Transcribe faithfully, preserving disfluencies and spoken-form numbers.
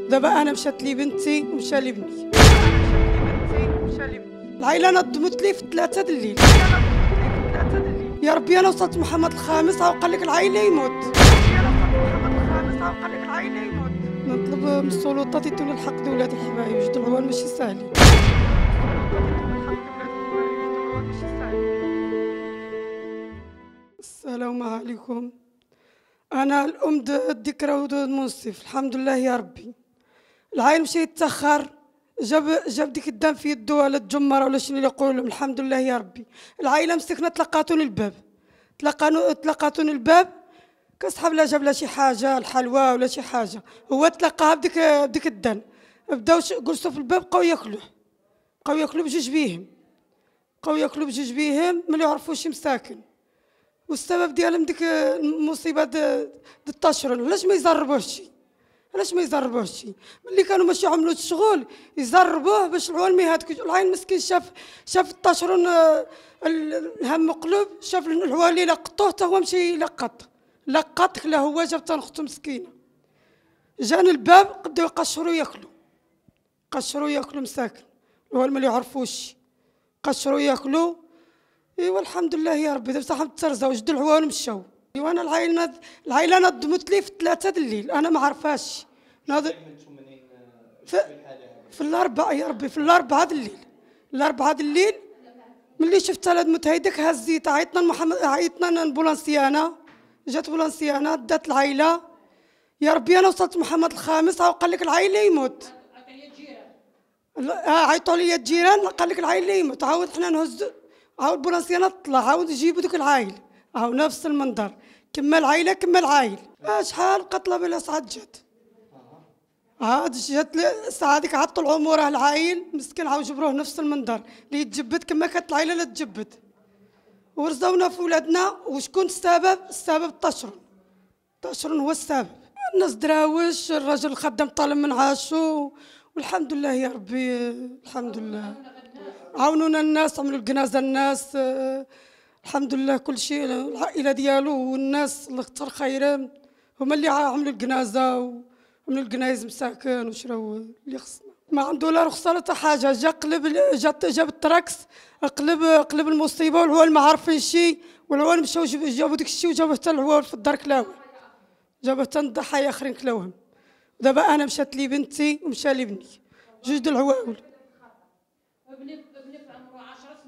دابا انا مشات لي بنتي ومشى لي بني. العائله نظمت لي في ثلاثة د الليل. يا ربي انا وصلت محمد الخامس عاود قال لك العائله يموت. نطلب من السلطات يدوا الحق لولاد الحبايب، جوج العوان ماشي ساهلين. السلام عليكم. انا الام الذكرى والمنصف الحمد لله يا ربي. العائل مشى يتاخر جاب جاب ديك الدم في يدو ولا الجمره ولا شنو اللي يقولوا لهم. الحمد لله يا ربي. العائله مسكنا تلقاتون الباب تلقانو تلقاتون الباب كصحاب لا جاب لا شي حاجه الحلوى ولا شي حاجه، هو تلقاها بديك بديك الدم. بداو جلسوا في الباب بقاو ياكلوه بقاو ياكلوا بجوج بيهم بقاو ياكلوا بجوج بيهم ما يعرفوش مساكن. والسبب ديالهم ديك المصيبه د التشرن. علاش ما يزربوهش شي علاش ما يزربوهش شي ملي كانوا ماشي عملوا الشغل يزربوه باش العوان ما يهاتكوش. العين مسكين شاف شاف التشرن الهم مقلوب، شاف العوان اللي لقطوه حتى هو مشى يلقط لقط لا هو جاب تنخته مسكينه. جان الباب بداو يقشروا ياكلوا قشروا ياكلوا مساكن العوان ما يعرفوش قشروا ياكلوا. ايوا الحمد لله يا ربي. دابا صاحب ترزاو جد العوان مشاو. ايوا انا العائله العائله نظمت لي في ثلاثة د الليل، انا ما عرفاش ناض في, في الاربعه يا ربي في الاربعه د الليل الاربعه د الليل ملي شفت ولد متهيدك هزيت عيطنا محمد عيطنا البولانسيانه جات بولانسيانه دات العائله. يا ربي انا وصلت محمد الخامس عاود قال لك العائله يموت. عيطوا لي الجيران قال لك العائله يموت. عاود حنا نهز عاود بولانسيانه تطلع عاود يجيبوا دوك العائل عاود نفس المنظر كما العائله كما العائل. شحال قتله بلا ساعات جات عاد جات الساعه ديك عاد طلعوا موراه العائل مسكين عاود جبروه نفس المنظر اللي يتجبد كما كانت العائله لا تجبد. ورزونا في ولادنا. وشكون السبب؟ السبب التشرن. التشرن هو السبب. الناس دراوش الرجل خدام طالب من عاشو والحمد لله يا ربي الحمد لله. عاونونا الناس عملوا الجنازه الناس الحمد لله كل شيء. العائله ديالو والناس اللي كثر خيرهم هما اللي عملوا الجنازه وعملوا الجنايز مساكن وشراو اللي خصنا. ما عنده لا رخصه لا حتى حاجه. جا قلب جا جاب التراكس قلب قلب المصيبه والعوان ما عارفين شي والعوان مشاو جابوا داك الشيء وجابوه حتى العوان في الدار كلاوه جابوه حتى الضحايا اخرين كلاوهم. دابا انا مشات لي بنتي ومشى لي بني جوج د العوان.